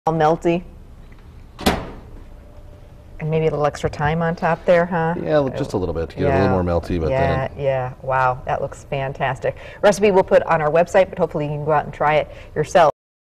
All melty. And maybe a little extra time on top there, huh? Yeah, just a little bit to get it a little more melty. But yeah. Wow, that looks fantastic. Recipe we'll put on our website, but hopefully you can go out and try it yourself.